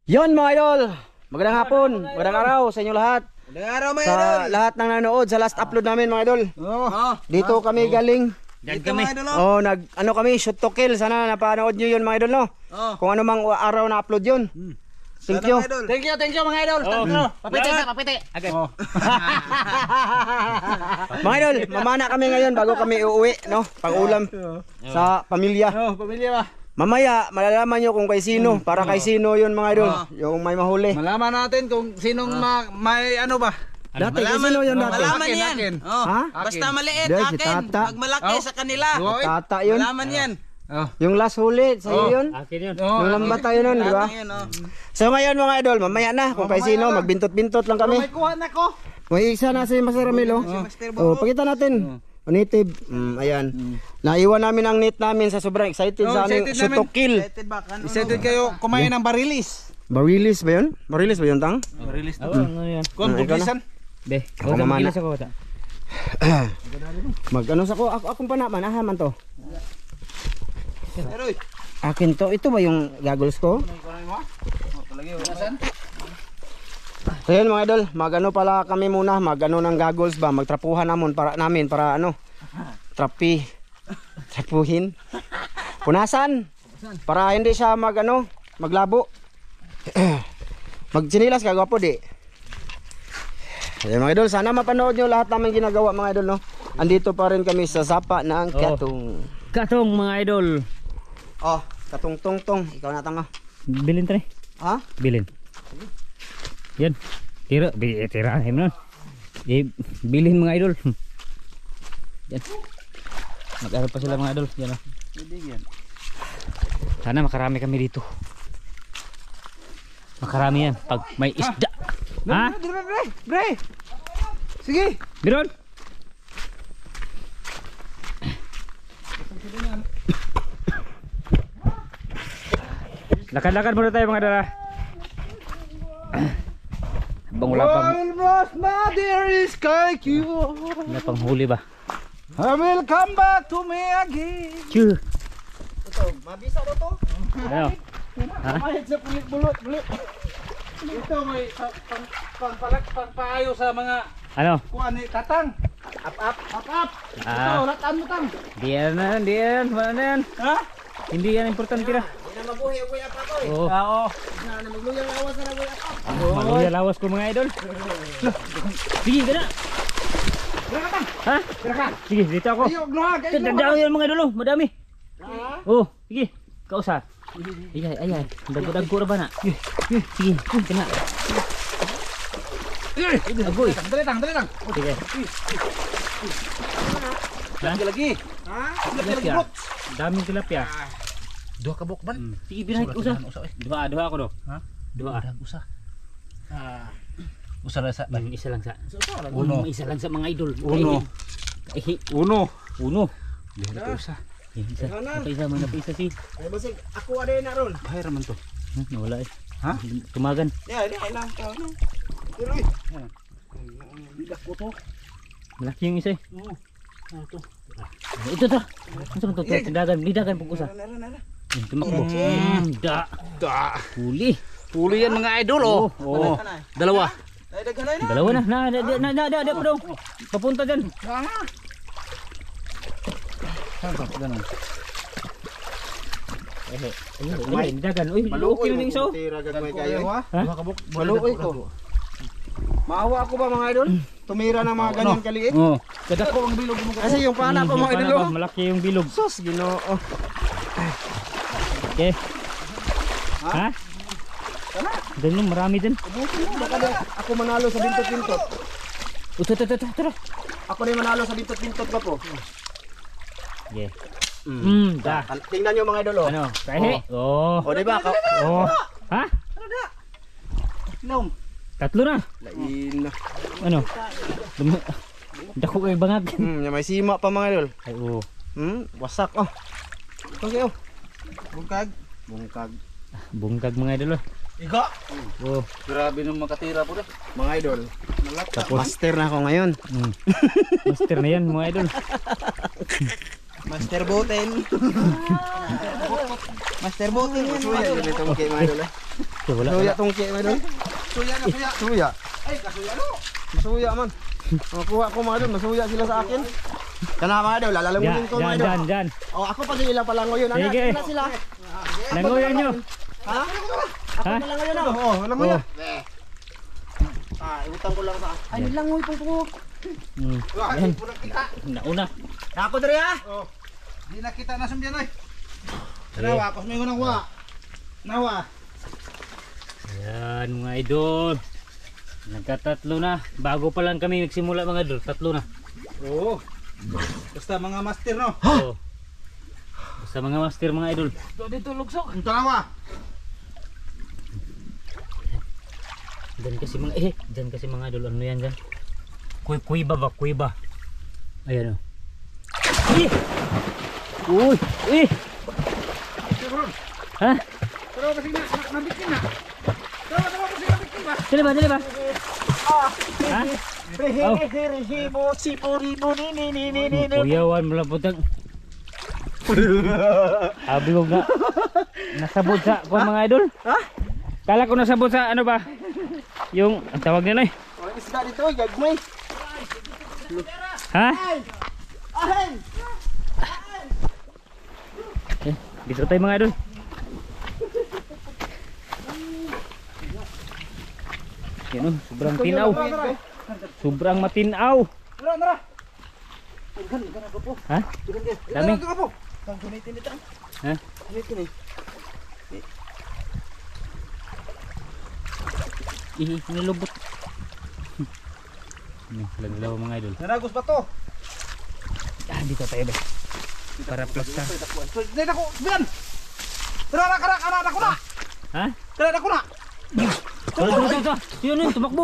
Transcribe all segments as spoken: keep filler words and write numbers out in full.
Yon mga idol, magandang hapon, magandang araw sa inyo lahat. Magandang araw mga Sa idol. lahat ng nanood sa last upload namin mga idol. Oh. Dito kami galing. Dito kami. Oh, nag ano kami shoot to kill. Sana napanood niyo 'yon mga idol no. Oh. Kung ano mang araw na upload 'yon. Thank you. Thank you, thank you mga idol. Oh. Tatlo. Papiti sa papiti. Okay. Oh. Mga idol, mamana kami ngayon bago kami uuwi no, pang-ulam sa pamilya. Oh, pamilya ba? Mamaya malalaman niyo kung kay sino, para kay sino 'yon mga idol, yung may mahuli. Malaman natin kung sinong ma may ano ba? Dati kay sino 'yon dati? Malaman yan. Oh. Ha? Basta maliit Dahil si akin. Tata. Pag malaki Oh. sa kanila. Tata 'yun. Malaman yan. Oh. Yung last huli, sa'yo Oh. 'yun. Akin yun. Oh. Yung lambat tayo nun, di ba? Yan, oh. So ngayon mga idol, mamaya na kung kay sino, magbintot-bintot lang kami. May kuha na ko. May isa na si Master Ramilo. Master Oh, pakita natin. Native. Mm, ayan. Naiwan namin ang net namin sa sobrang excited Oh, sa aming excited shoot to namin. kill. Excited ba kan? Excited kayo kumain ng barilis. Barilis ba 'yun? Barilis ba 'yun tang? Barilis Oo, ano yan? Kon Ah, ikaw na. bugisan. Be, Ako huwag mamana. kang sa kota. Mag ano sa ko, ako akong panaman, aha man to. Pero Akin to. Ito ba yung goggles ko? So yun mga idol, magano pala kami muna, magano ng goggles ba, magtrapuhan namon para namin para ano, trapi, trapuhin, punasan, para hindi siya magano, maglabo, magsinilas kagwapo di. Ayan mga idol, sana mapanood nyo lahat namin ginagawa mga idol no. Andito pa rin kami sa sapa ng Oo. Katong. Katong mga idol. Oh, Katong tong tong, ikaw na tanga. Bilin tre. Ha? Bilin. Yan. Tira, bi eh, tira hem nun. Eh, bilhin mga idol. Yan. Mag-aral pa sila mga idol. Yan oh. Sana makarami kami dito. Makarami yan pag may isda. Ha? Bre, bre, bre. Sige. Biron. Lakad-lakad muna tayo mga dala. Habang wala pang, While lost my dear is like you. wala pang huli ba? I will come back to me again. Tsuh. Ito, mabisa daw to. Ano? Ha? Mahit sa pulit bulot, bulot. Ito may pa- pang- pangpalag pangpaayo sa mga Ano? kuan ni Tatang. Up up. Up up. Ito, Ah, latan mo tang. di yan na, di yan. Wala na yan. Ha? Hindi yan importante na. Hindi na mabuhi ang kuya pa ko eh. Oo. Ah, oo. Na magluyang awas na kuya pa. Maluya lawas ko mga idol. Sige, gana. Ha? Sige, dito ako. Ayo, gluhag. Ayo, Tandaan yan mga idol, oh. Madami. Ha? Oh, sige. Kausa. Ayay, ayay. Dago-dago ra ba na? Sige, sige. Kena. Agoy. Dali tang, dali tang. Sige. Lagi lagi. Ha? Lagi lagi Tilapia. bro. Daming tilapia. Dua ka bok ban. Sige, binahin usa. Dua, dua ako do. Ha? Dua. Usah. Ah. Usah rasa. Yung isa lang sa. Uno. Uno. Isa lang sa mga idol. Uno. Eh, Uno. uno. Dili usah. Yung isa. Isa man, isa si. Ay basig, ako ada na ron. Bahaya raman to. Hmm, nawala eh. Ha? Tumagan. Ya, ini enak kau ni. Tuloy. Bidak ko to. Malaki yung isa eh. Oo. Ano to? Ito to. Ano man to? Tindagan. Lidagan pag usa. Nara nara. Yung tumakbo. Hmm, da. Da. Huli. Huli yan mga idol oh. Oo. Dalawa. Ay daghan na. Dalawa na. Na, na, na, na, na, na, pa daw. Papunta dyan. Ganun. Eh, ayun, ayun, lidagan. Uy, okay na yung isa oh. Tira gagmay kayo. Ha? Dua ka bok. Maluoy ko. Maawa ako ba mga idol? Tumira ng mga ganyan kaliit. Oo. Kada ko ang bilog mo. Kasi yung pana ko mga idol. oh. Malaki yung bilog. Sus, Ginoo. Okay. Ha? Ganun, marami din. Ubusin mo baka di- ako manalo sa bintot-bintot. Uto, uto, uto, uto. Ako na yung manalo sa bintot-bintot ba po? Yeah. Hmm, da. Tingnan nyo mga idol oh. Ano? Kahe? Oh. O di ba? Ka- Oh. Ha? Nom. Tatlo na. Lain na. Ano? Dum- Dako kay bangag. Hmm, may sima pa mga idol. Ay, oo. Hmm, wasak oh. Okay oh. Bungkag. Bungkag. Bungkag mga idol. oh. Iga. Oh. Grabe nung makatira po rin. Mga idol. Tapos, Master na ako ngayon. mm. Master na yan mga idol. Master Boten. Master Boten yan. Suya, ganito mga idol eh. Ito, wala. Suya wala. tungki mga idol. Suya na suya. Suya. Ay, kasuya no. Masuya man. Makuha ko mga idol, masuya sila sa akin. Kana mga idol, Diyan, lalamunin ko mga diyan, idol. diyan, diyan. Oh, ako pag ilang pala ngayon. Ano, Sige. na sila. Langoyan nyo. Ha? Ako Ha? pala ngayon ako. Oo, alam mo Oh. yan. Ah, utang ko lang sa. Ay, langoy pong po. Hmm. Wala, hindi po nakita. Nauna. Ako diri ha. Oh. Di nakita na sumbiyan oy. Nawa, kos mo nang wa. Nawa. Ayan mga idol. Nagkatatlo na. Bago pa lang kami nagsimula mga idol. Tatlo na. Oo. Basta mga master no. Oo. Basta mga master mga idol. Dito lugsok. Ang nawa. Diyan kasi mga eh. Diyan kasi mga idol. Ano yan dyan? Kuy kuiba ba? Kuiba. Ayan o. Eh! Uy! Eh! Ha? Pero kasi na nabikin na. Pero pero kasi nabikin ba? Dali ba? Dali ba? Ha? Oh. Rehimo si Puribo ni ni ni ni ni. Kuyawan mo lang putang. Abi ko nga. Nasabot sa kuwan mga idol. Ha? Kala ko nasabot sa ano ba? Yung ang tawag nila eh. Wala isda dito, gagmay. Ha? Ahen. Eh, dito tayo mga idol. Yan o, sobrang tinaw. Sobrang matinaw. Tara, tara. Ha? Dami. Tara po. Kang gunitin dito. Ha? Gunitin eh. Ihi, nilubot. Laglaw mga idol. Nanagos ba to? Ah, dito tayo ba? Para plasta. Dito ako, biyan. Tara, tara, tara, tara, ako na. Ha? Tara, ako na. Tara, tara, tara, tara. Yun yun, tumakbo.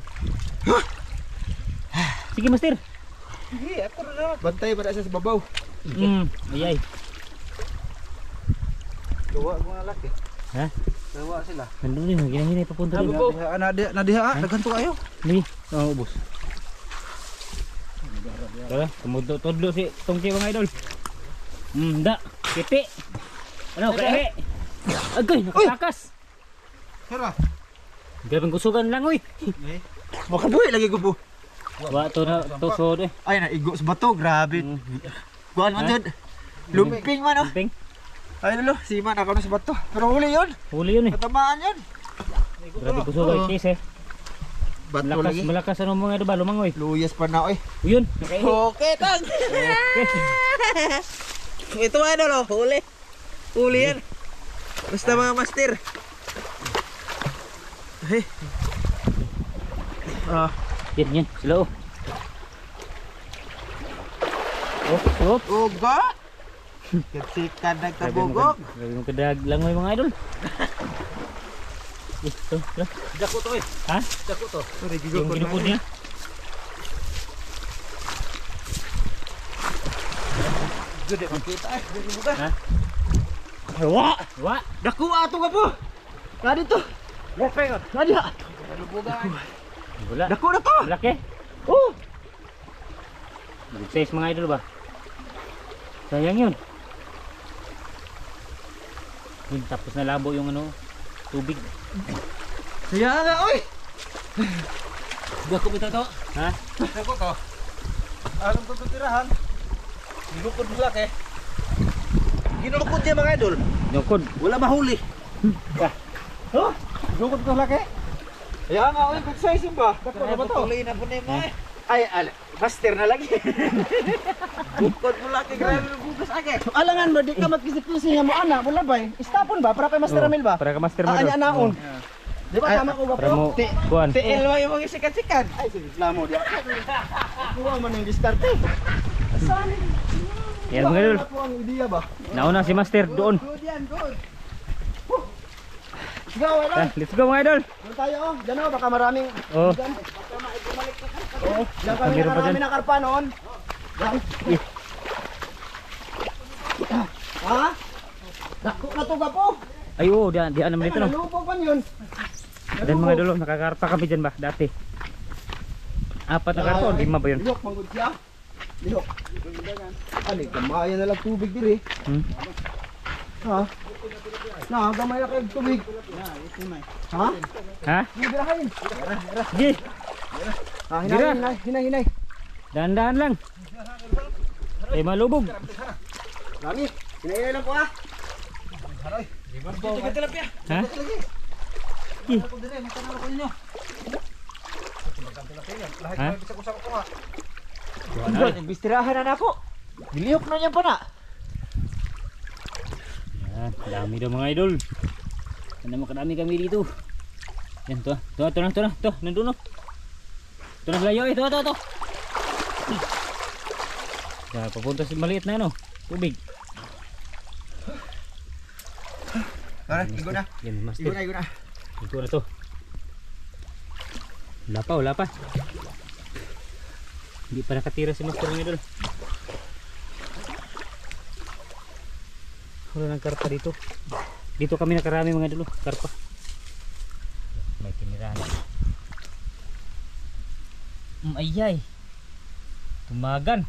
Sige, master. Sige, ako na. Bantay pa na siya sa babaw. Hmm, ayay. Gawa ko na laki. Ha? Gawa sila. Nandun din, ginahinay papunta rin. Nadiha, nadiha, naghanto kayo. Ni, oh, ubos. Tara, tumudlo-tudlo si Tongki mga idol. Hmm, da, kipi. Ano, kaya agay, nakatakas. Tara. Grabing kusugan lang, uy. Makabuhi lagi ko po. Wa to na, tusod eh. Ay, naigo sa bato, grabe. Hmm. Kuan man Ha? jud. Lumping man oh. Ping, Ay lolo, si man ako na sa bato. Pero huli yun. huli yun eh. Katamaan yun. Grabe kusugan, Oo. case eh. Bato Malakas, lagi. malakas ano mga idol ba, lumangoy. Luyas pa na oy. Yun, nakaihi. Okay, tag. Okay. Ito ano lo, huli. Huli yan. Basta mga master. Hey. Ah, Yan, yan, sila oh. Oh, oh. uga. Katsikan nagtabugok. Grabe mo kadag langoy mga idol. Ito, ito. Dako to eh. Ha? Dako to. Yung ginupod niya. Gede makita eh. Gede buka. Ha? Wa, Wa! dako ato ka po. Na dito. Lepe ko. Nadia. Wala. Dako na to. Malaki. Oh. Good size mga idol ba? Sayang yun. Yun, tapos nalabo yung ano, tubig. Kaya nga oy. Dako bitaw to. Ha? Dako to. Anong to tirahan? Ginukod mo laki. Ginukod niya mga idol. Yokod. Wala mahuli. Oh, ginukod ko laki. Kaya nga oy, good size yun ba? Dako na ba to? Tuloy na po na mo eh. Ay, ala, master na lagi. Bukod mo laki. Grabe ng bukas ake. Alangan ba, di ka magkisip-kisip nga mo ana, mula ba? Istapon ba? Para kay Master Ramil ba? Para ka master mo Ah, idol. anya naon. Di ba tama ko ba Para mo, po? Ti kuhan. Tiil mo yung mga sikat-sikat. Ay, sige, reklamo di ako. Kuha man yung diskarte. Saan? Yan mga idol. Ako ang idea ba? Nauna si master doon. Good yan, good. Go, wala. Ah, let's go mga idol. Doon tayo, oh. Diyan oh, baka maraming... Oh, Diyan. Oh, diyan Ah, kami meron pa nakarami dyan. na karpa noon. Diyan. Eh. Ha? Dako na to ba po? ay oo, diyan, diyan naman dito no. Nalubog man yun. Dan mga idol, oh, nakakarpa kami dyan ba dati. Apat na karton, lima ba yun? Lihok, manggod siya. Lihok. Ano, kamayan na lang tubig diri. Hmm? Ha? Na, gamay na kayo tubig. Ha? Ha? Birahin. Sige. Ah, Gira. hinay, hinay, hinay, hinay. Dahan-dahan lang. Eh malubog. Lami, hinay, hinay lang po ah. Ha? Ha? Bro, bistirahan na nako. Diliyok na niyan pa na. Yan, dami daw mga idol. Ano mo kadami kami dito. Yan to, to, to na, to na, to, nandun no. To na layo eh, to, to, to. Ya, papunta sa maliit na ano, tubig. Tara, igo na. Yan, Igo master. na, igo na. Ito na to. Wala pa, wala pa. Hindi pa nakatira si master mga idol. Wala ng karpa dito. Dito kami nakarami mga idol, karpa. May tinirahan. Um, ayay. Tumagan.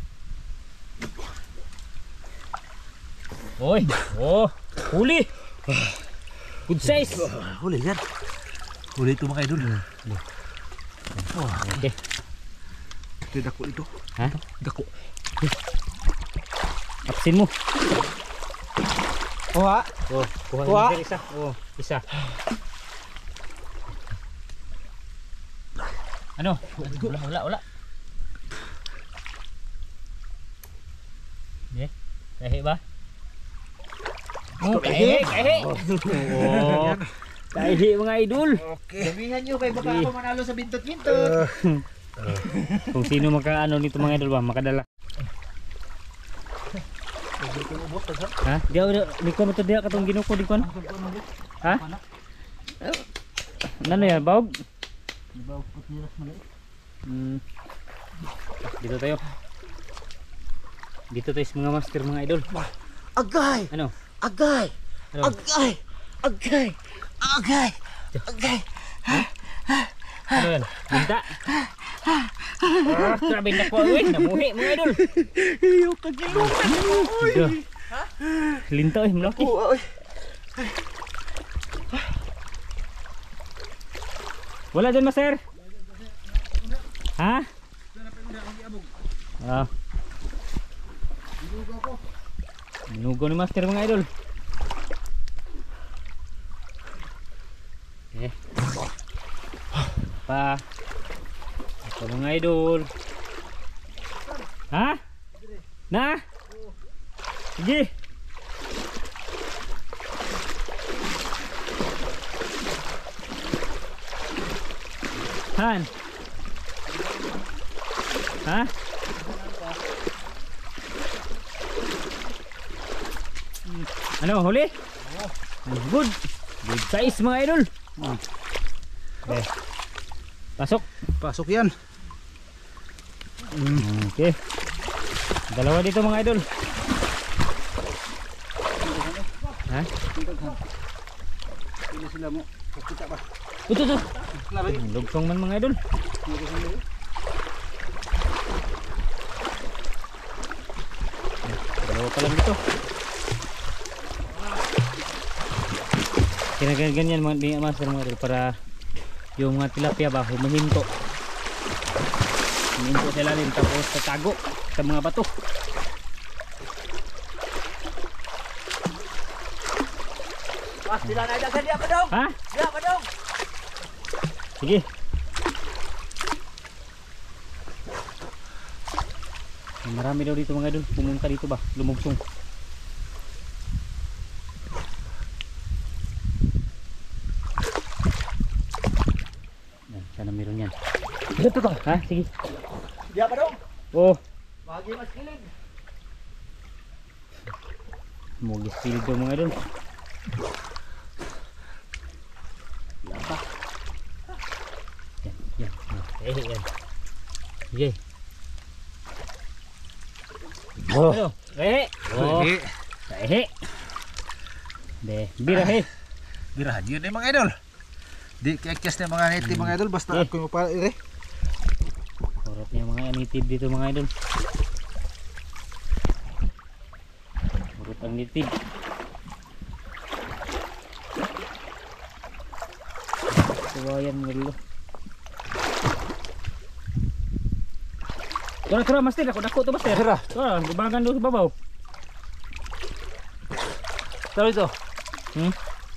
Oy, oh, huli. Good size. Huli yan. Huli ito mga idol. Okay. Ito dako ito. Ha? Dako. Apsin mo. Kuha. Oh, kuha Kuha. mo isa. Oh, isa. Ano? Wala, wala, wala. Eh, kahe ba? Oh, kahe, kahe. Oh, kahe mga idol. Okay. Sabihan nyo kay baka ako manalo sa bintot-bintot. Kung sino makaano nito mga idol ba, makadala. Ha? Dia udah di ko mo to dia katong ginuko di kon. Ha? Ano yan, bawg? Bawg putiras maliit. Hmm. Dito tayo. Dito tayo sa mga master mga idol. Agay! Ano? Agay! Ano? Agay! Agay! Agay! Agay! Ano yan? Binta? Ah, grabe na ko eh. Namuhi mga idol. Iyo kagilutan mo. Dito. Linta eh, malaki. Uy. Wala dyan master? Ha? Ah. Minugo ni master mga idol. Eh. Pa. Ito mga idol. Ha? Na? Sige. Han. Ha? Ano, huli? Good. Good size mga idol. Okay. Pasok. Pasok yan. Okay. Dalawa dito mga idol. Ha? Hindi sila mo. Kita ba? Ito to. Lugsong man mga idol. Dalawa pa lang dito. Kinaganyan mga di master mga idol para yung mga tilapia ba humihinto. Humihinto sa ilalim tapos tatago sa mga bato. Pas sila na dyan. Dia pa dong. Ha? Dia pa dong. Sige. Marami daw dito mga idol. Pumunta dito ba? Lumugsong. Yan, sana meron yan. Dito to. Ha? Sige. Dia pa dong. Oh. Bahagi mas kilig. Mugis pilit daw mga idol. Apa? Yan, yan. Eh, yan. Sige. Oh. Ano? Eh. Oh. Eh, Eh. De, bira he. birahan yun eh mga idol. Di kekes na mga native mga idol. Basta Eh. ako yung pa eh. Korot niya mga native dito mga idol. Korot ang native. Kawayan mga idol. Tara tara master, ako dako to master. Tara. Tara, bubangan doon sa babaw. Tara ito. Hmm?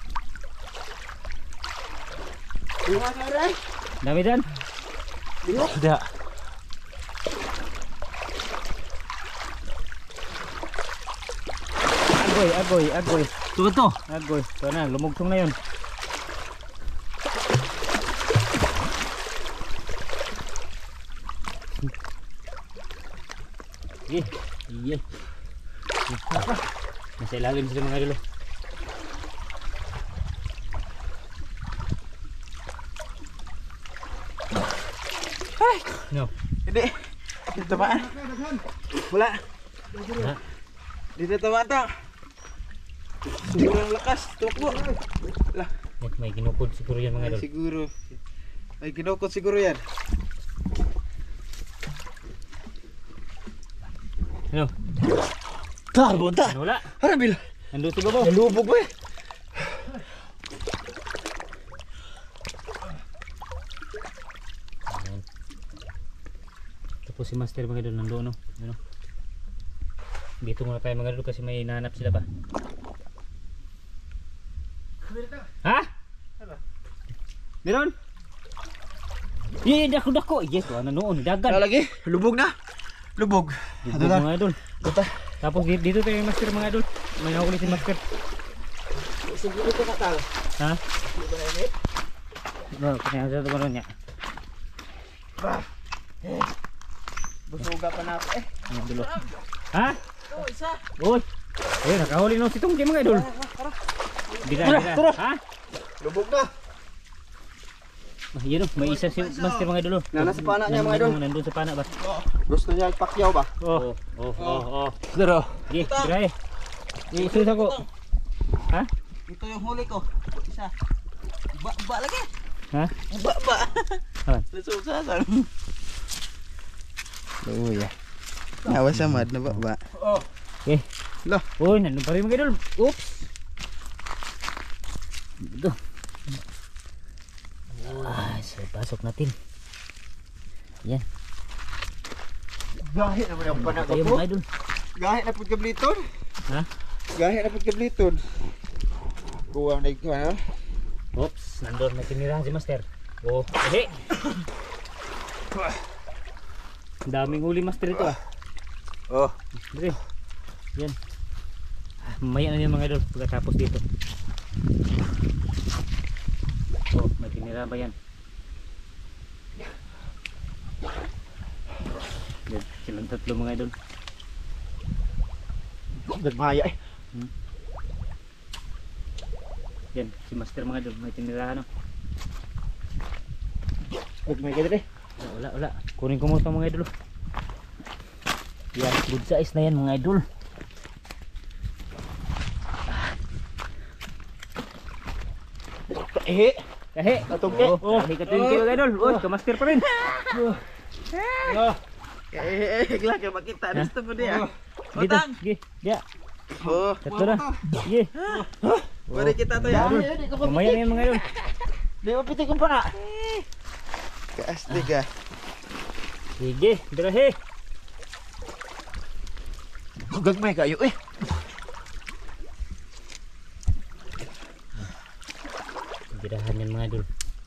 Bunga ka rin. Dami dyan. Tidak. Agoy, agoy, agoy. Tuwa to. Agoy. Ito na, lumugtong na yun. Sige. Iya. Nasa ilalim sila mga idol. No. Hindi. Dito ba? Wala. Ha? Dito tawa ta. Sobrang lakas. Tukbo. Lah, Eh, may ginukod siguro yan mga idol. siguro. Ay kinukot siguro yan. Ano? Tar, bunta. Ano wala? Harabil. Nandun sa babaw. Nalubog ba eh. Ayan. Tapos si master mga idol nandoon no. Ano? Dito muna tayo mga idol kasi may hinahanap sila pa. Ha? Meron? Iya, dako dako. Yes, ano noon, dagan. Ano lagi? Lubog na. Lubog. Dito mga idol. Tapos dito, dito tayo yung master mga idol. May nahuli si master. Siguro ito katal. Ha? No, kanya sa ito niya. Busuga pa na ako eh. Ano dulo? Ha? Oh, isa. Uy. Ayun, nakahuli no si Tungki mga idol. Dira, Tara, dira. tara. Ha? Lubog na. Ah, yun oh, may isa si master mga idol. oh. Nana sa pana niya, mga idol. Nandun, nandun sa pana ba? Gusto niya ipakyaw ba? Oh, oh, oh, oh. Pero, Sige, dira eh. Isus ako. Ha? ito yung huli ko. Isa. Ba, ba lagi. Ha? Ba, ba. Ha? Nasusasan. Oh ya. Nawa sa mad na ba ba? Oh. Okay. Lo. Uy, nandun pa rin mga idol. Oops. Ito. Ah, so pasok natin. Yan. Gahi naman yung panak Tayo ko. mga idol. Gahi na pud kabliton. Ha? Gahi na pud kabliton. Kuwang na ikaw ha. Oops, nandun na tinirahan si master. Oh, eh. Ang daming huli master ito ah. Oh. Dire. Yan. Mamaya na yung mga idol pagkatapos dito. Oh, may tinira ba yan? Yan, silang tatlo mga idol. Nagmaya eh. Hmm. Yan, si master mga idol, may tinirahan no? Nagmaya ka dali. Wala, wala, wala. Kunin ko mo ito mga idol. Yan, good size na yan mga idol. Eh. Kahe, Katungke. oh, oh, kahe katungke mga idol. Uy, kamaster pa rin. Oh. Eh, eh, gila kayo makita. Gusto mo dia. Dito, Utang. sige, ya. Oh. Tatlo na. Sige. Mari kita to ya. Mamaya na yan mga idol. Di mo pitik ko pa na. Kaastig ah. Sige, dirahe. Gagmay kayo eh. Dirahan yan mga idol.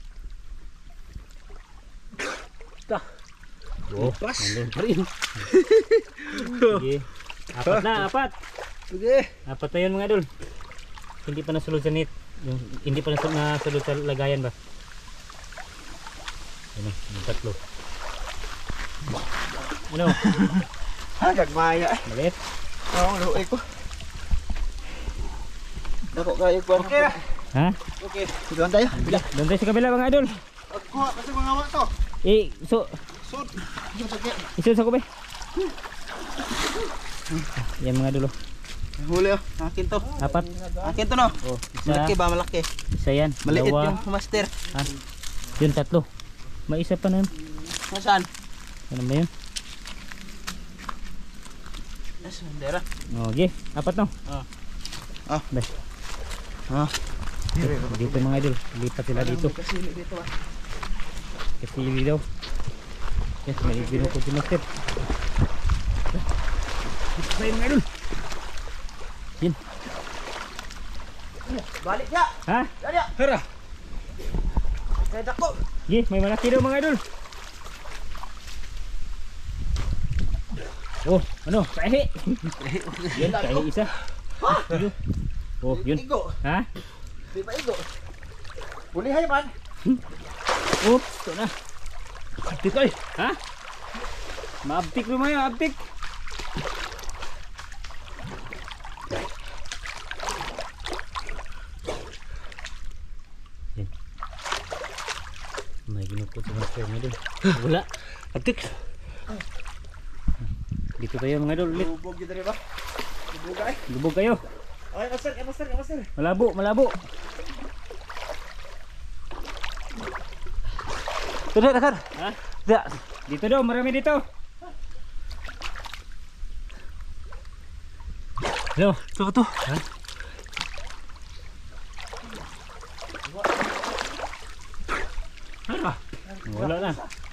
Dah. Oh, Pas. nandun pa rin. Sige. Apat na, apat. Sige. Apat na yun mga idol. Hindi pa nasulod sa net. Yung, hindi pa nasulod, nasulod sa lagayan ba? Ano, yung tatlo. Ano? Ha, gagmaya eh. Maliit? Oo, luoy ko. Dako kayo kuan. Okay. Ha? Okay. Doon tayo. Bila. Doon tayo sa kabila mga idol. Kuha kasi mga awa to. Eh, so, Sud. Yung sakit. isun sa kubi. Yan mga idol. oh. Huli oh. Akin to. Apat. Akin to no. Oh, Malaki isa, ba malaki? isa yan. Maliit Dalawa. yung master. Ha? Yun, tatlo. May isa pa na yun. Nasaan? Ano ba yun? Nasaan dera? Oh, okay. Apat no. Ah. Ah. Bay. Ah. Dito mga idol, lipat sila dito. Kasili dito ah. Kasili daw. Yes, may binukod si Master. Dito tayo mga idol. Yan. Balik ya. Ha? Dali. Hara. Kaya dako. Ye, may malaki daw mga idol. Oh, ano? Kahi. Yan, kahi isa. Yun. Oh, yun. Igo. Ha? Di ba igo? Bulihay man. Oh, ito na. Abtik ay. Ha? Maabtik lumayo, abtik. Yan. May ginukot sa master mga idol. Wala. Abtik. Dito tayo mga idol ulit. Lubog yun rin ba? Lubog ay. Lubog kayo. Ay, master, ay, master, ay, master. Malabo, malabo. Tuloy, nakar. Ha? Tidak. Dito daw, marami dito. Hello. Ito, ito. Ha? Hara. Wala na.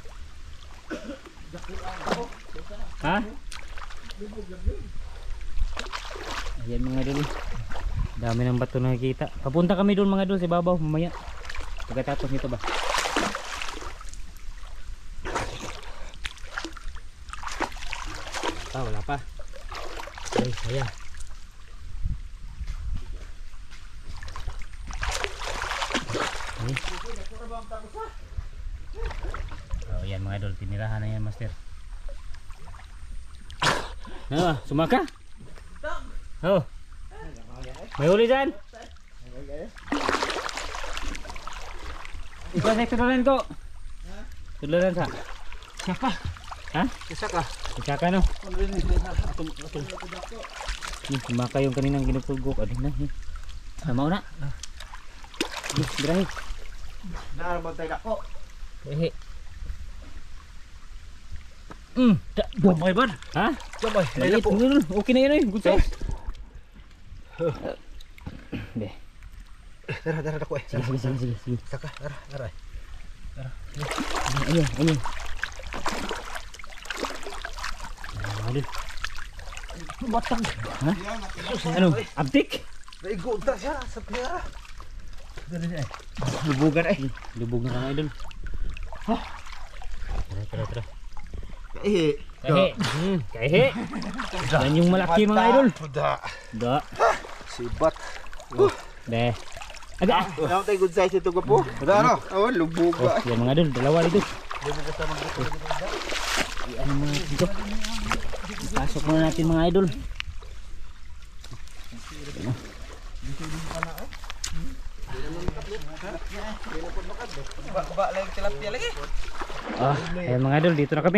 Ha? Ayan mga idol. Dami ng bato nakikita. Papunta kami doon mga idol sa babaw mamaya. Pagkatapos nito ba? Ah, wala pa. Ay, ayan. Ay. Oh, yan mga idol, tinirahan na yan master. Ano, sumaka? Oh. May huli dyan? Ikaw sa tuloran ko. Tuloran sa? Siapa? Ha? Isa ka. Isa ka no? Nih, sumaka yung kaninang ginupulgok. Adin na. Eh. Sama na. Nih, birahi. Naarabang tayo dako. Birahi. Hmm, da, Gamay ba? ha? Gamay. Maliit, dulu. Okay na yun eh. Good size. Deh. Tara, tara dako eh. Sige, sige, sige, sige, sige. Saka, tara, tara. Ayun, ayun. Aduh. Batang. Ha? Ano? Abtik? Naigo ta siya sa pera. Dali eh. Lubugan eh. Lubog na kang idol. Ha? Tara, tara, tara. Eh. Kahe. Hmm, kahe. Yan yung malaki mga idol. Da. Da. Sibat. Deh. Aga. Ano tayo good size ito gapo? Da ano? Oh, lubog Oh, ba. yan mga idol, dalawa dito. Lubog ka mag Ano mga dito? Pasok muna natin mga idol. Ba, ba lagi tilapia lagi. Ah, ayan mga idol, dito na kami.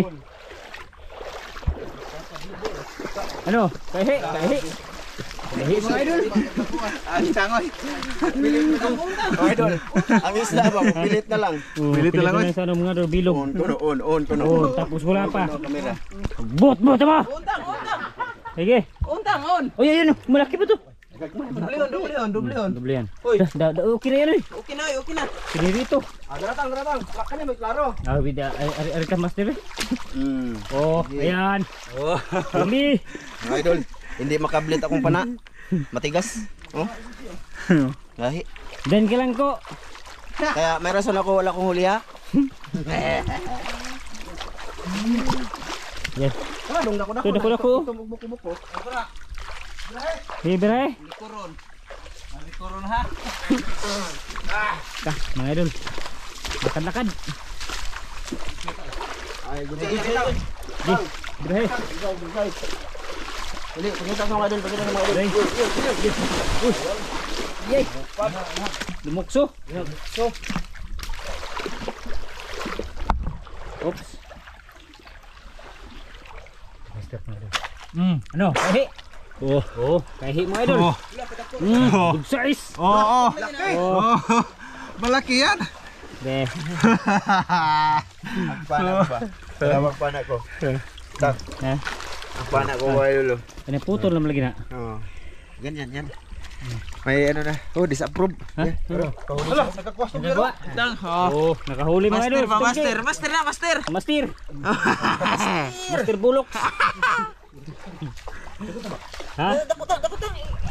Ano? Kahe, kahe. Kahe mga idol. Ang sangoy. Oh, idol. Ang isla ba? Pilit na lang. Oh, Pilit na lang, na sa ano, mga idol, bilog. On, kuno, on, on, kuno. Oh, tapos wala pa. Kamera. Bot, bot, sama. Untang, untang, Sige. untang, on. Oh, yan, yan. Malaki pa to. Dublion, dublion, dublion. Doble yan. Uy. Da, da, okay na yan eh. Okay na, okay na. Sige rito. Ah, daratang, daratang. Lakanya may klaro. Ah, bida. Ay, ari, ari ka master eh. Hmm. Oh, ayan. Oh. Huli. Mga idol, hindi makablit akong pana. Matigas. Oh. Lahi. Dan ka lang ko. Kaya may rason ako wala kong huli ha. Yes. Ah, dong dako Tuh, dako, dako. Buko-buko. Tara. Sige, bere. Likuron. Likuron ha. Kah, mga idol. Lakad-lakad. Ay, gusto kita. Di, bere. Dili, pagkita sa mga idol, pagkita sa mga idol. Bere. Uy. Yay. Lumukso. So, Oops. Master mga idol. Hmm, ano? Kahi. Oh, oh, kahi mga idol. Hmm, good size. Oo, oh, Oh, malaki yan. be. Ang pana ba? Salamat pana ko. Tak, Ha? ang pana ko kayo lo. Ano putol naman lagi na. Oh. Ganyan yan. May ano na. Oh, disapprove. Ha? Yeah. Oo. Hala, nagkakwas na biro. Lang. Oh. Oh, nakahuli mga idol. Master ba, master? Master na, master. Master. Master Bulok. Ha? Dakutan, dakutan.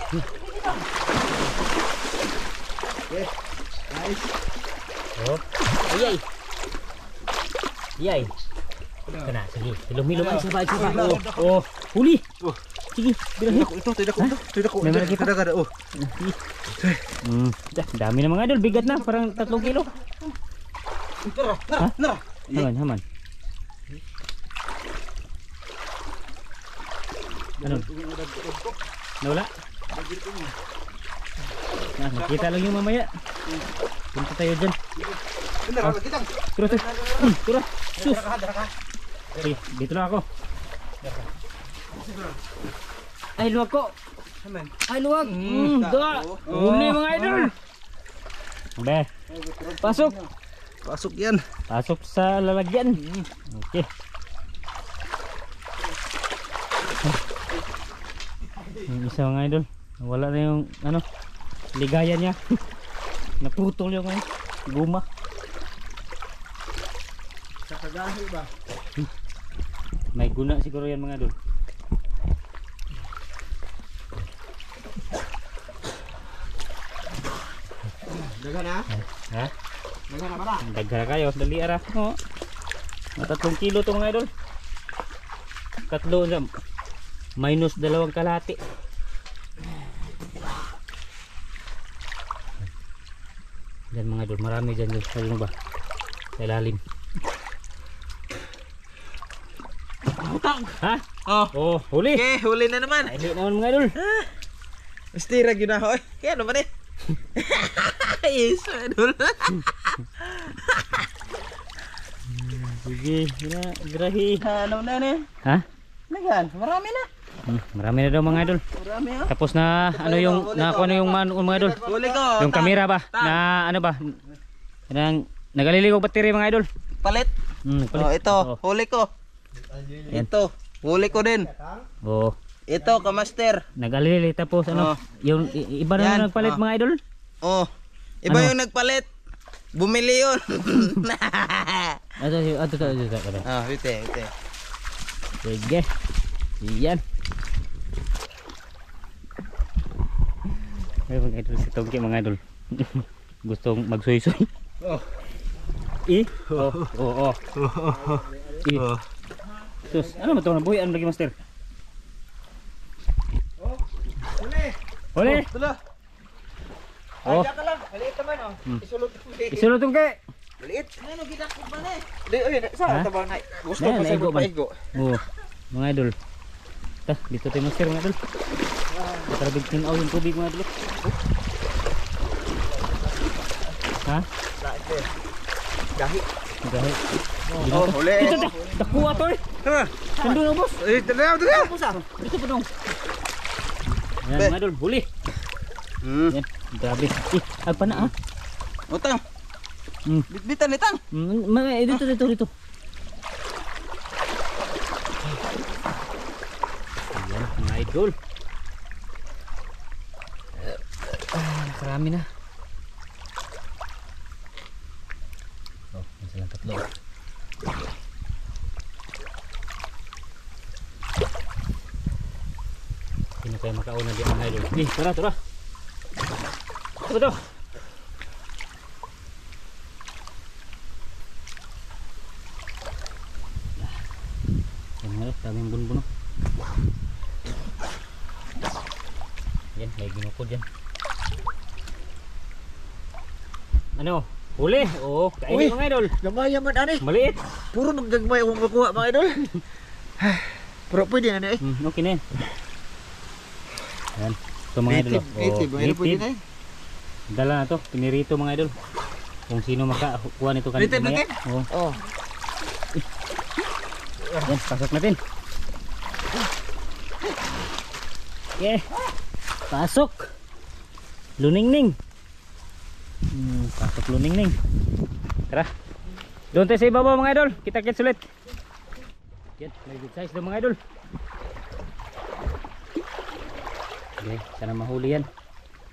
Oh. Ayay. Ayay. Kana, sige. Hilom-hilom ay sabay sabay. Oh, oh, huli. Sige, birahin. Ito, tidak ko. Tidak ko. May mga kita. Tidak ada. Oh. Hmm, dah, dami na mga idol, bigat na, parang tatlong kilo. Nara, nara, nara. Haman, haman. Ano? Nawala? Nah, nakita lang yung mamaya. Punta tayo dyan. Nara, kita. Turo, turo. Hmm, turo. Sus. Sige, dito lang ako. Ay, luwag ko. Ay, luwag. Hmm, da. Huli mga idol. Be. Pasok. Pasok yan. Pasok sa lalagyan. Okay. Yung isa mga idol, wala na yung ano, ligaya niya. Naputol yung ano, guma. Sa kagahi ba? May guna siguro yan mga idol. Daga na. Ha? Daga na pala. Daghara kayo, dali ara. Oo. Matatlong kilo to mga idol. Katlo na. Minus dalawang kalahati. Yan mga idol, marami dyan dyan. Ano ba? Sa ilalim. Utang. Ha? Oh. Oh, huli. Okay, huli na naman. Ay, di naman mga idol. Mistira gyud na hoy. Kaya naman eh. Yes, idol. Sige, na, grahi. Ano na ni? Ha? Nagan, marami na. Hmm, marami na daw mga idol. Marami ha. Tapos na ano yung na ano yung man, mga idol. Huli ko. Yung tang. kamera ba? Tang. Na ano ba? Nang nagaliligaw battery mga idol. Palit. Hmm, Oh, ito, huli ko. Yan. Ito, huli ko din. Oh, Ito, kamaster. nagalili tapos ano, Oh. yung i- iba na Yan. nagpalit Oh. mga idol. Oh. Iba Ano? yung nagpalit. Bumili yun. Ato, ato, ato, ato, ato. Ah, wite, wite. Sige. Yan. Ay, mga idol, si Tongki mga idol. Gustong magsoy-soy. Oh. Eh? Oh, oh, oh. Eh. Sus, ano ba ito? Nabuhian lagi, master? Oh. Huli. Huli! Tula. Oh, Diyan ka lang. Maliit naman oh. Hmm. Isulot ko. isulot Tongki! Maliit. Ano, gidakot ba na eh? Di, oy, Ha? sa tabang na. Gusto Yan, pa sa naigo man. paigo. Oh, mga idol. Ta, dito tayo master mga idol. Matarabig tinaw yung tubig mga idol. Ha? Dahi. Dahil. Oh, huli. Ito, ito. Dakuha to eh. Ha. Nandun na boss. Eh, tara, tara. Dito pa dong. Yan Be. mga idol, huli. Hmm. Yan, grabe. Eh, agpa na ah. Utang. Hmm. Bitbitan ni Tang. Mm, ma- eh, dito, dito, dito. Ayan, mga idol. Ah, nakarami na. Oh, may silang tatlo. Sino kayo makauna di mga idol? Eh, tara, tara. Ito, ito. Yan nga, daming bunbuno. Yan, may ginukod yan. Ano? Huli? Oo, kainin mga idol. Gamay yaman ani. Maliit. Puro naggagmay akong makuha mga idol. Pero pwede na eh. Hmm, okay na yan. Yan. Ito mga idol. Native, native. Mga idol pwede na eh. Dala na to, pinirito mga idol. Kung sino makakuha nito kanina. Native, native? Oo. Oh. Yan, pasok natin. Okay. Pasok. Luningning. Hmm, pasok luningning. Tara. Doon tayo sa ibabaw mga idol. Kita-kits ulit. Yan, may good size doon mga idol. Okay, sana mahuli yan.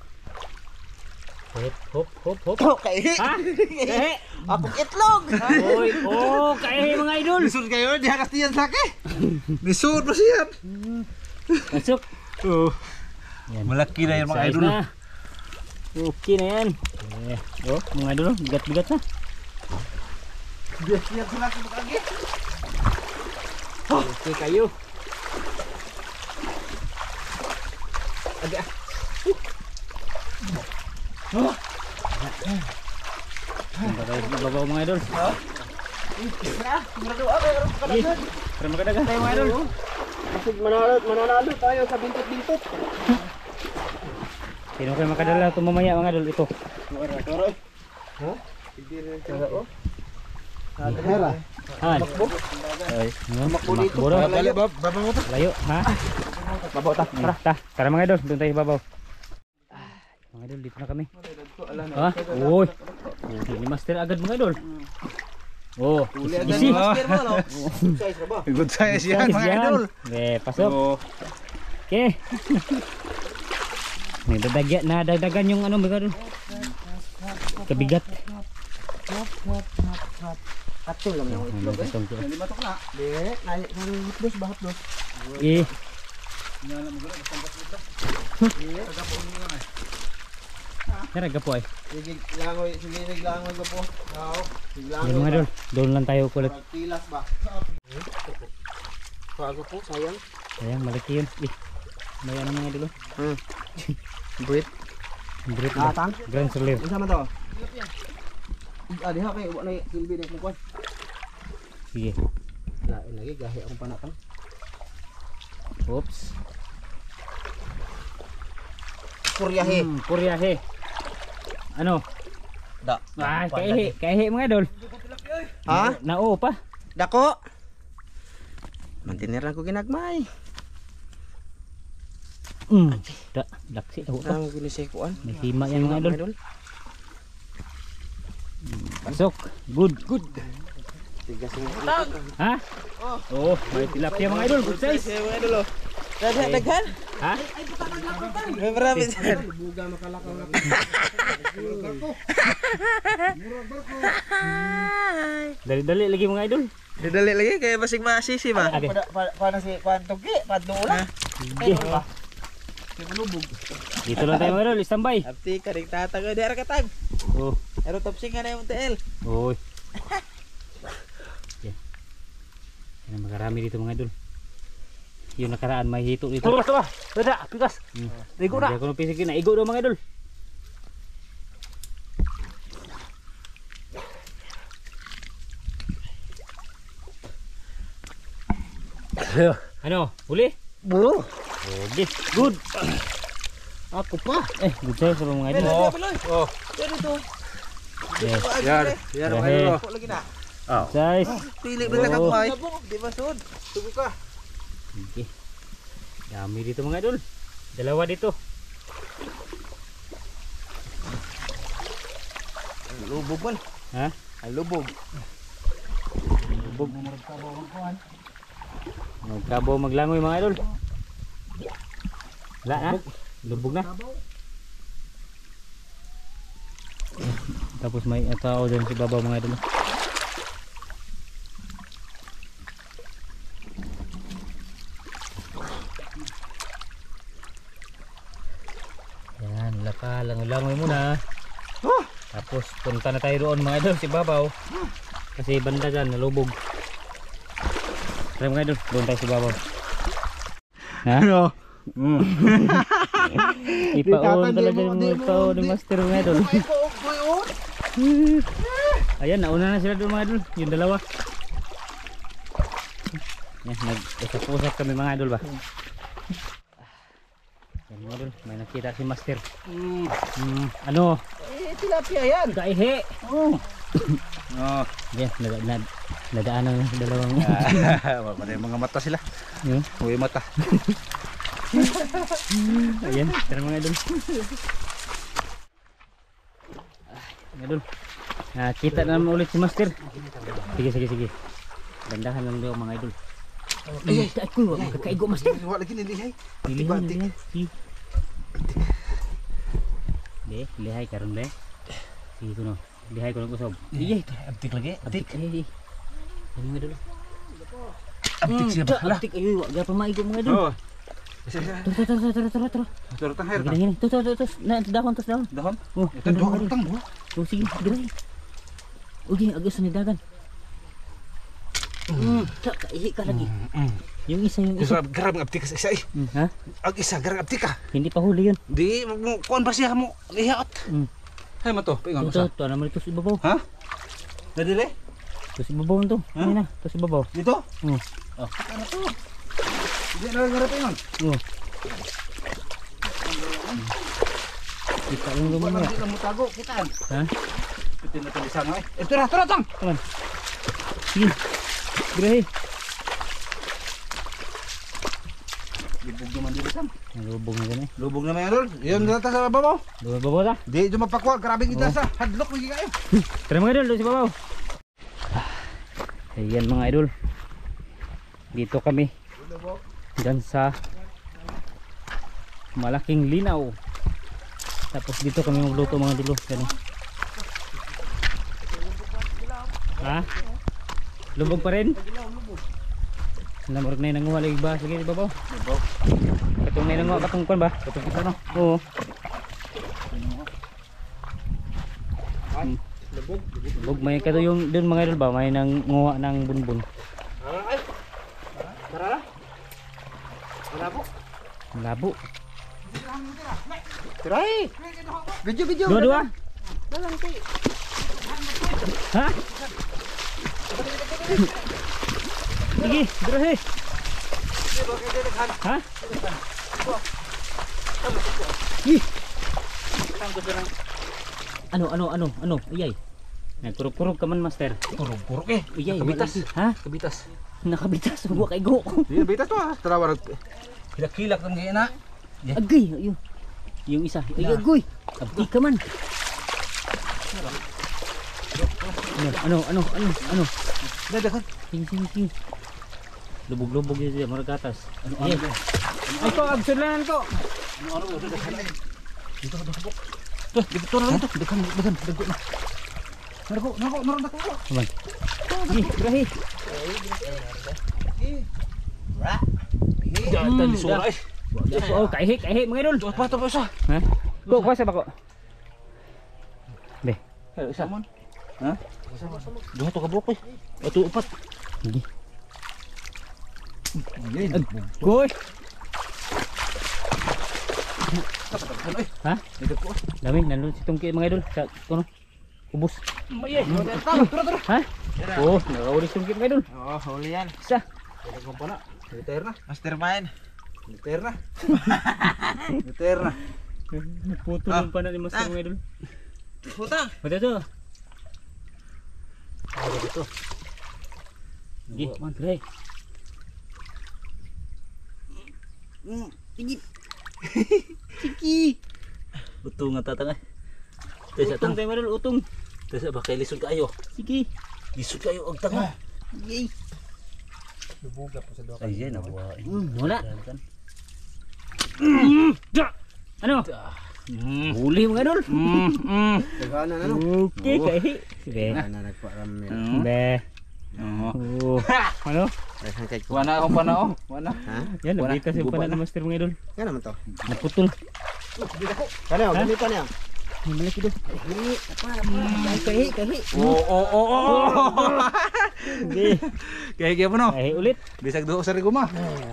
Hop, hop, hop, hop. Oh, kaihi. Ha? Kaihi. Akong itlog. Oy, oh, kaihi mga idol. Lisod kayo, di hakas tiyan sa akin. Lisod pa siya. Pasok. Oh. Yan. Malaki na yan mga Size idol. na. Okay na yan. Eh, oh, mga idol, bigat-bigat na. Bias tiyan sila sa lagi. Okay kayo. Agak. Sampai tayo babaw mga idol. Na, murado ako. Eh, Para makadagan tayo mga idol. Kasi manalo, mananalo tayo sa bintot-bintot. Sino kayo makadala ito mamaya mga idol? Ito. Toro. Ha? Toro. Hera. Han. Ay, makbo dito. Dali, bab, baba mo to. Layo, ha? Babaw ta. Tara, ta. Tara mga idol, doon tayo babaw. Mga idol, dito na kami. Ha? Uy. Ini master agad mga idol. Oh, isi. Good size yan Size mga yan. idol. Eh, pasok. Oh. Okay. May dadagyan na dadagan yung ano mga idol. Kabigat. Katul lang yung itlog eh. Pasok. Lima tok na. Di, naik nang hapdos ba hapdos. Eh, tara gapo ay. Sige, langoy, sige, sige, langoy ko po. Oo. Sige, Yan langoy. mga idol, doon lang tayo kulit. Pilas ba? Bago po, sayang. Ayan, malaki yun. Eh, may ano mga idol. Hmm. Buit. Brit ba? Atang. Grand Soler. Isa man to. Ah, diha kay ubo na silbi ni kuan. Sige. Lain lagi gahi akong panatan. Oops. Kuryahe. Hmm, kuryahe. Ano? Da. Ah, kaihi, kaihi mga idol. Ha? Nao pa. Dako. Mantinir lang ko ginagmay. Hmm. Da, laksi ako pa. Ang ginisay kuan. May hima yan mga idol. Pasok. Good. Good. Tigas ni. Ha? Oh, may tilapia mga idol. Good size. Saya mga idol. Daghan, daghan. Ha? May marami dyan. Buga makalakaw na. Dali-dali lagi mga idol. Didali lagi kaya basig masisi ba? Ade. Paano si Pantugi? Pantulan? Sige. Dito lang tayo mga idol. Standby. Abti ka rin tataga. Di ara katag. Oh. Pero topsing nga na yung T L. Oy. Yan. Yan ang makarami dito mga idol. Yung nakaraan may hito dito. Tulas tulas. Dada, pikas. Hmm. Ligo na. Hindi ako napisig na. Igo daw mga idol. Ano? Huli? Bulo. Okay. Good. Ako pa. Eh, good size sa mga idol. Oh. Oh. Yan ito. Yes. Yan. Yan mga Yahe. idol. Ako lagi na. Oh. Size. Pili ba lang Oo. ako ay? Di ba sud? Tugo ka. Okay. Dami dito mga idol. Dalawa dito. Lubog man. Ha? Ay lubog. Lubog. Magkabaw maglangoy mga idol. Wala na. Lubog na. Tapos may tao dyan si babaw mga idol. Yan, laka, langoy-langoy muna. Tapos punta na tayo doon mga idol si babaw. Kasi banda dyan, nalubog. Tara mga idol, doon tayo si babaw. Ha? Mm. Ipaon talaga yung mga tao ni Master mga idol. Ayan, nauna na sila doon mga idol. Yung dalawa. Yan, nag-usap-usap kami mga idol ba? Yan mga idol, may nakita si Master. Hmm, ano? Eh, tilapia yan. Kaihi! Oh. Yan, nada, nad, nadaanan ng dalawang. Wala yung mga mata sila. Yun. Uy mata. Ayan, tara mga idol. Mga idol. Nakita na naman ulit si Master. Sige, sige, sige. Bandahan lang daw mga idol. Ay, ay, ko, magkakaigo Master. Wala lagi nilihay. Pilihan, pilihan. Be, lihay karon be. Sige kuno. Lihay ko ng usab. Iya, Abtik lagi. abtik. Ay, ay. Ano nga dulu? Abtik siya ba? Hala. Abtik ayo, ga pa maigo mga dulu. Oh. Isa isa. Tara, tara, tara, tara, tara. Turut ang hair. Gini, gini. Tuh, tuh, tuh, tuh. Nah, dahon, terus dahon. Dahon. Oh, Ito dua utang bu. Oh, sige, gini. Ugi, agak sanidagan. Hmm, tak, ihi ka lagi. Yung isa, yung isa. Grab grab ng abtik sa isa eh. Hmm, ha? Ag isa grab abtik ka. Hindi pa huli yun. Di mo kuan ba siya mo lihat. Hmm. Hay mo to, pingon Ito, sa. ito, naman ito sa ibabaw. Ha? Nadili? Ito sa ibabaw ito. Ha? Ano na, ito sa ibabaw. Dito? Oh, Oh. Ano to? Di na nga pingon. oh. Kita yung Wala lumang di na mo tago kitaan. ha? Piti na to di sana eh. Eh tara tara tang. Teman. Sige. Grahe. Libog naman dito sam. Nalubog na gani. Lubog na may adol. Yun data sa babaw. Dua babaw ta. Di jo mapakwa, grabe kita sa hadlok lagi kayo. Tara mga idol, doon si babaw. Ayan mga idol. Dito kami. Diyan sa malaking linaw. Tapos dito kami magluto mga idol. Gani. Ha? Lubog pa rin? Namorog na yung nanguha lagi ba? Sige babaw. Katong na yung nanguha katong kwan ba? Katong kita no? Oo. Lubog may kato yung dun mga idol ba? May nanguha ng bunbun. Ay. Tara. Malabo. Labo. Tiray. Video video. Dua-dua? Ha? Sige, durahe. Ha? Ih. Ano, ano, ano, ano? Iyay. Nagkurog-kurog ka man, master. Purok-purok eh. Iyay, Kabitas. wala- Ha? Kabitas. Nakabitas. Huwag kay go. Di bitas to ah. Tara kilak-kilak ng gina. Agay, ayun. Yung isa. Ay, agoy. Abdi ka man. Ano, ano, ano, ano, ano? Dadakan. Sing, sing, sing. Lubog-lubog yun siya, marag gatas. Ano Ayan. Ay ko, absurdanan ko. Ano ano dadakan ay. Dito dito bok. Tuh, dito na dito. Dekan dekan dego na. Narko, narko, naron dako. Aman. Ih, grahe. Ra. Hmm, Jangan suara eh. Oh, kaihi, kaihi mga idol. Apa to pa Ha? Ko, kuha sa bako. Be. Isa mon. Ha? Duha to ka bok eh. Ato upat. Sige. Ayun. Goy. Ano eh? Ha? Dito ko. Dami, nandun si Tungki mga idol. Sa, kuno. Kubos. Maye. Tara, tara, tara. Ha? Oh, nakawali si Tungki mga idol. Oh, huli yan. Isa. Dito ko pa na. Dito na. Mastermind. Dito na. Dito na. Naputo ng pana ni Master mga idol. Puta. Mata to. Ano dito? Sige, man, try. Sige. Utong nga tatang eh. Utong tayo mga idol, utong. Tesa ba kay lisod kayo? Sige. Lisod kayo og tanga. Yay. Ay, yan ako. Hmm, wala. Ano? Huli mga idol. Daghanan ano. Okay, kaihi. Sige. Na nagparami. Be. Oh. Ano? Daghang kay ko. Wana akong panao. Wana. Ha? Yan, nabitas yung pana ni Master mga idol. Yan naman to. Naputol. Kano, dali pa niya. May malaki doon. Kaihi. Kaihi, kaihi. Oo, oo, oo, oo. Sige. Kaya kaya po no. Kaihi ulit. Bisag do sa riguma.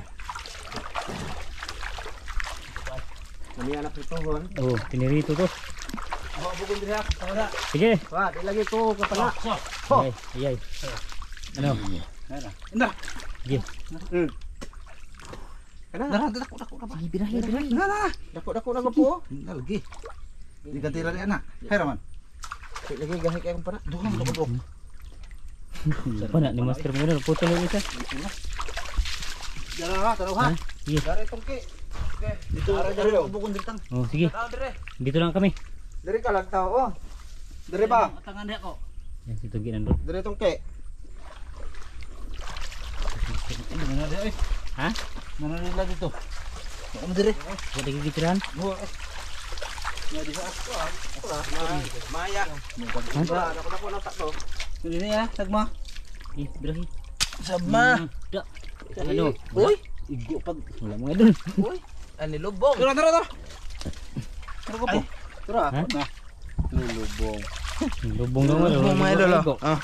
Kami anak ituhon. Oh, pinirito to. Ako bugon diri ha. Tara. Sige. Wa, ilagay ko kapala. Ayay, ayay. Ano? Inda. Sige. Hmm. Kana. Dara, dako, dako, dako. Sige, birahi, birahi. Na, na. Dako dako na po. Lagi. Di ka tira di anak. Hera man. Ilagay gahi kay kumpara. Duha mo dako. Pana ni Master mga idol. Putol yung isa. Dara ha, tara ha. Ha? Sige. Dara itong ki. Okay. Dito ara dara bugon diri tang. Oh, sige. Tara dire. Dito lang kami. Diri ka lang tao oh. Diri ba? Tangan di ako. Yan, si Tugi nandun. Diri tong ke. Mana dia eh? Ha? Mana dia lagi tu? Ano dire? Wala gigitirahan. Oh, Maya. Wala, ako na po natak to. Hindi na ya, sagma. Eh, drahi. Sabma. Da. Ano? Uy, Igo pag wala mga idol. uy. Ani lubong. Tara, tara, tara. Tara ko po. Tara, Ha? na. Lulubong. Lubong na mo. Lubong mga idol. Igo. Ah.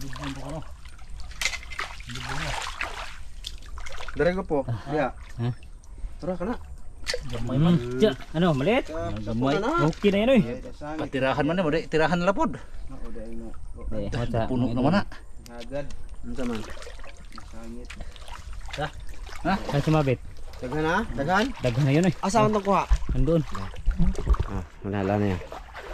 Dari ko po. Diya. Ha? Tara ka na. Hmm. Tiya, ano, maliit? Gamay. Okay na yan oy. Patirahan man mo, di tirahan la pod. Eh, mata. Puno naman na. Agad. Unsa man? Masangit. Saan si Mabit? Daghan na? Daghan? Daghan na yun oy. Asa man tong kuha? Andun. Ah, manala na yan.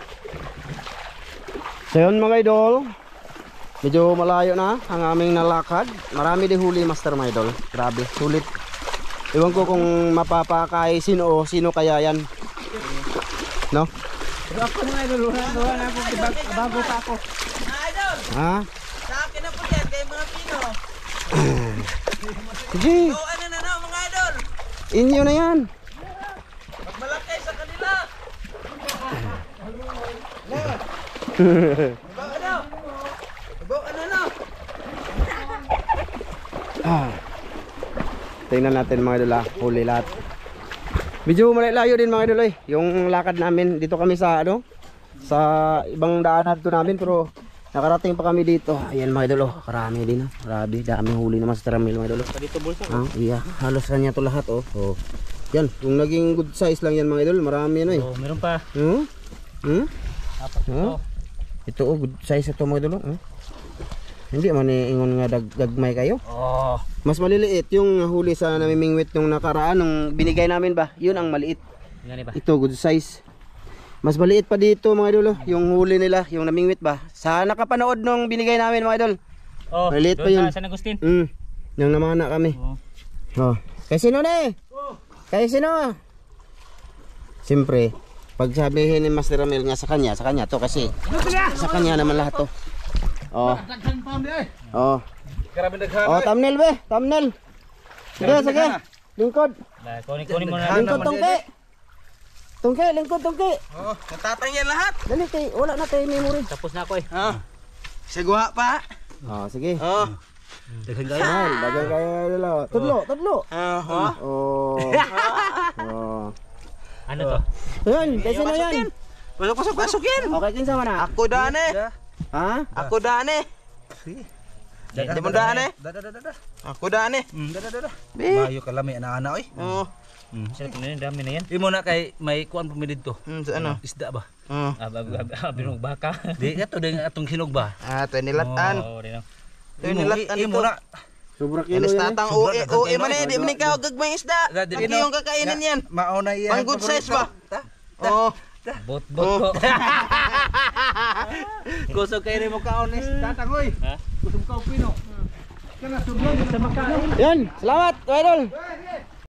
So yun mga idol, medyo malayo na ang aming nalakad. Marami di huli master mga idol. Grabe, sulit. Ewan ko kung mapapakay sino o sino kaya yan. No? Pero ako mga idol, wala wala na ako bago pa ako. Idol, Ha? sa akin na po yan kay mga Pino. Sige, So ano na na mga idol? inyo na yan. Magmalaki sa kanila. Bago ano? Bago ano na? Ah. Tingnan natin mga idol ah, huli lahat. Medyo malayo din mga idol eh. Yung lakad namin dito kami sa ano, sa ibang daanan dito namin pero nakarating pa kami dito. Ayan mga idol oh, karami din ah. Grabe, daming huli naman sa Taramil mga idol. Oh. Dito bulsa. Ah, iya, halos kanya to lahat oh. Oh. Yan, kung naging good size lang yan mga idol, marami yan eh. Oh, meron pa. Hmm? Hmm? Apat Huh? ito. Ito oh, good size ito mga idol oh. Hmm? Hindi man eh, ingon nga dag gagmay kayo. Oh. Mas maliliit yung huli sa namimingwit nung nakaraan nung binigay namin ba? Yun ang maliit. Ngani ba? Ito good size. Mas maliit pa dito mga idol, oh, yung huli nila, yung namingwit ba? Sa nakapanood nung binigay namin mga idol. Oh, Maliit pa doon yun. sa San Agustin. Mm. Nang namana kami. Oh. Oh. Kay sino na eh? Kay sino? Siyempre, pag sabihin ni Master Ramil nga sa kanya, sa kanya to kasi sa kanya naman lahat to. Oh. Oh. Grabe daghan. Oh, thumbnail be, thumbnail. Sige, sige. Lingkod. Nah, kunin kunin mo na. Lingkod tungke. Tungke, lingkod tungke. Oh, natatang yan lahat. Dali kay wala na tayo memory. Tapos na ako eh. Ah. Seguha pa. Oh, sige. Oh. Daghan kayo. Ay, dagang kayo dala. Tudlo, tudlo. Ah, ha. Oh. Oh. Ano to? Yan, kay sino yan? Pasok, pasok, pasok yan. Okay, kinsa man na? Ako dane. Ha? Ako dane. Di mo dane. Da da da da. Ako dane. Da da da da. Be. Bayo ka lami ana-ana oy. Oh. Sino tingnan dami na yan? Imo na kay may kuan pumilid to. Hmm, sa ano? Isda ba? Oh. Ah, binog baka. Di ato ding atong hinog ba? Ah, to nilatan. Oh, di na. To nilatan Imo ito. na. Sobra kilo Inis yan. tatang Sobra uwi, daghang uwi kilo, man eh, di man ikaw gagmay isda. Da, di- Lagi no. yung kakainin yan. Mauna iya. Pang good size ba? Oh. Bot bot ko. Kusog kay mo kaon is tatang oy. Ha? Kusog ka pino. Kana sublon sa makaon. Yan, salamat, idol.